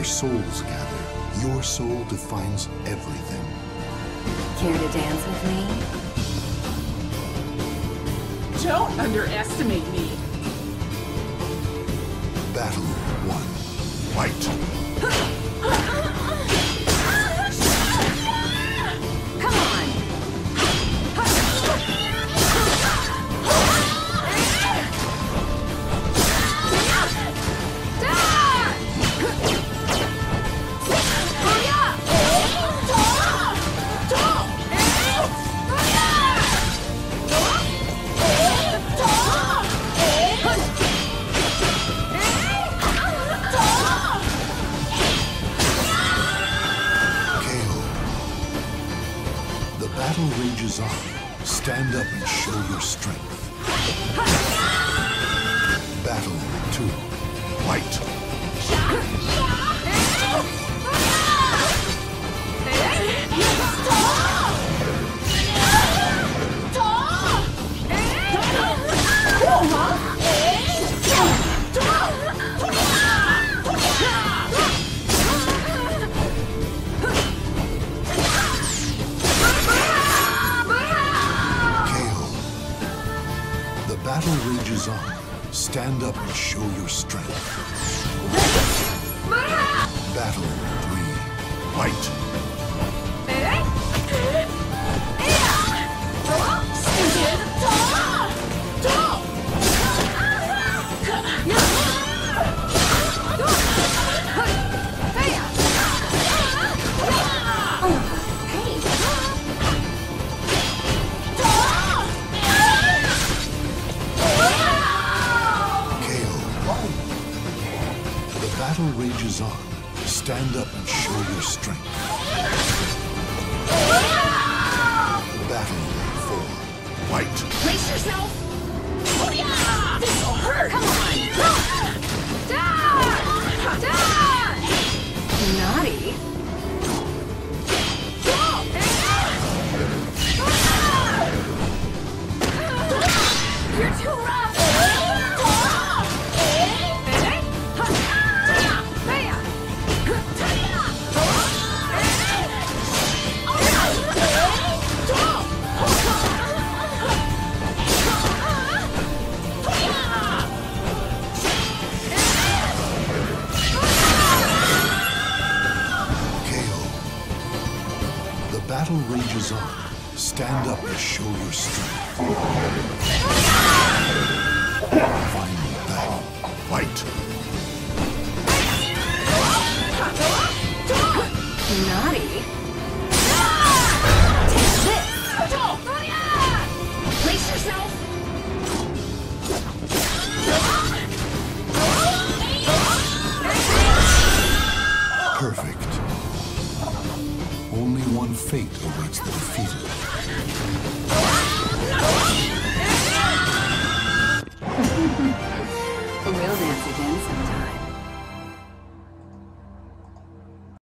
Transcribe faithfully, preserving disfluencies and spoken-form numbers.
souls gather, your soul defines everything. Care to dance with me? Don't underestimate me. Battle one. Fight! Come on! Battle rages on. Stand up and show your strength. Battle two. Fight! Battle rages on. Stand up and show your strength. Battle three. Fight! Battle rages on. Stand up and show your strength. Battle four. Fight! Brace yourself! Oh yeah! This'll hurt! Come on! Die! Die! Naughty! You're too rough! Battle rages on. Stand up and show your strength. Final battle. Fight! Naughty! Take this! Brace yourself! Perfect. Only one fate awaits the defeated.